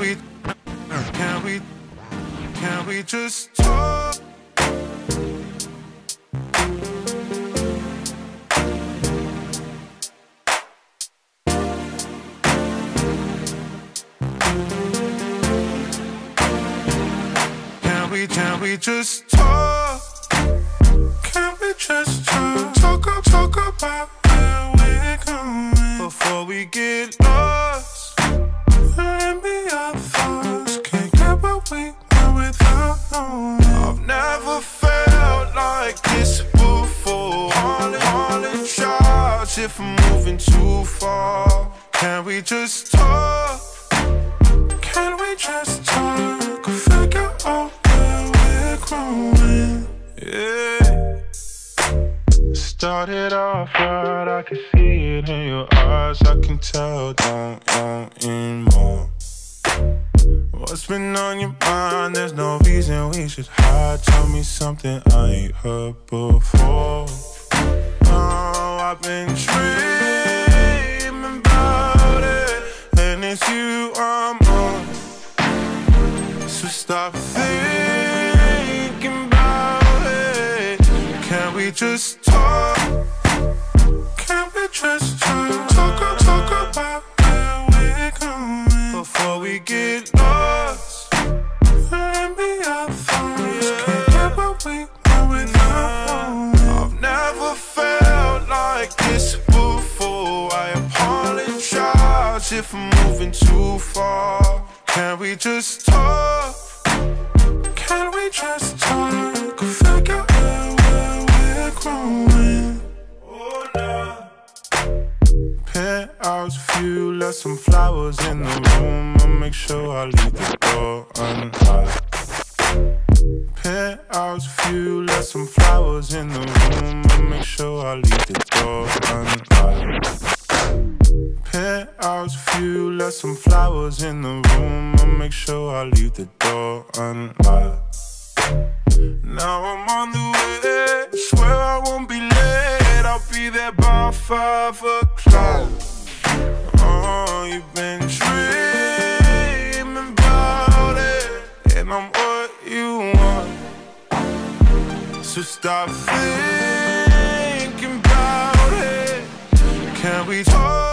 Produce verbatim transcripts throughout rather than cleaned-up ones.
we, can we, can we just talk? Can we, can we just talk? Can we just talk? Talk, up, talk about where we're going before we get lost. Let me our thoughts. Can't get what we want without knowing. I've never felt like this before. Calling, calling shots if I'm moving too far. Can we just talk? Can we just talk? Figure out where we're growing. Yeah. Started off right, I can see it in your eyes. I can tell, don't want anymore. What's been on your mind? There's no reason we should hide. Tell me something I ain't heard before. Oh, I've been dreaming about it, and it's you I'm on. So stop thinking about it. Can we just talk? Can we just talk? Talk, talk about where we're going before we get lost. Let me our thoughts. Can't get what we want without knowing. I've never felt like this before. I apologize if I'm moving too far. Can we just talk? Can we just talk? Figure out where we're growing. Oh, no. Penthouse view, left some flowers in the room. I'll make sure I leave the door unlocked. Penthouse view, left some flowers in the room. I'll make sure I leave the door unlocked. Penthouse view, left some flowers in the room. I'll make sure I leave the door unlocked. Now I'm on the way, swear I won't be late. I'll be there by five o'clock. Oh, you've been dreaming about it, and I'm what you want. So stop thinking about it. Can we talk?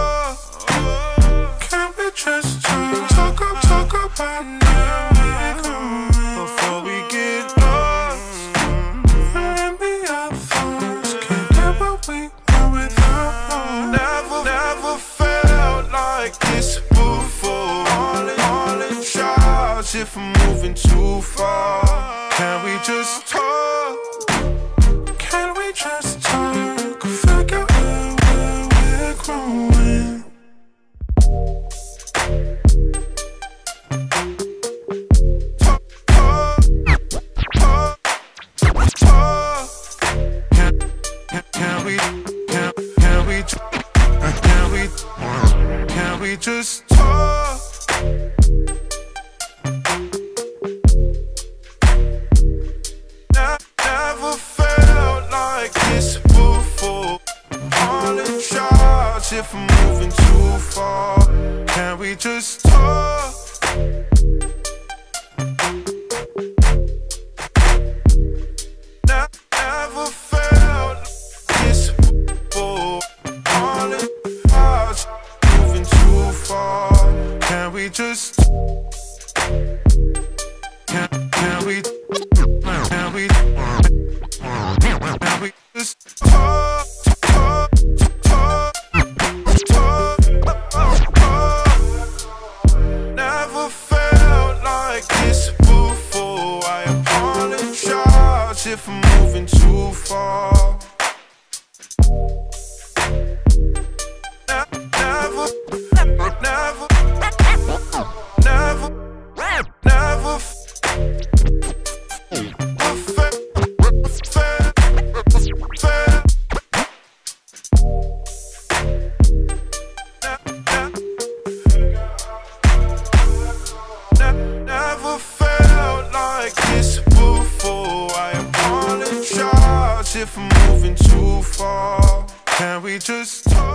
Can we just talk? Talk up, talk about where we're going before we get lost. Let me our thoughts. Can't get what we want without knowing. Never, never felt like this before. Calling, calling shots if I'm moving too far. Can we just talk? Can we just talk? Figure out where we're growing. Talk, talk, talk, talk. Can, can, can we, can, can we, can we, can we just talk? Never felt like this before. Calling shots if I'm moving too far. Can we just talk? Never felt this before. Calling shots, moving too far. Can we just? Can, can we? Can we? Can we just talk? Talk, talk, talk, talk. Never felt like this before. I apologize if I'm moving too far. Never, never, never, never, never. Never felt like this before. I apologize if I'm moving too far. Can we just talk?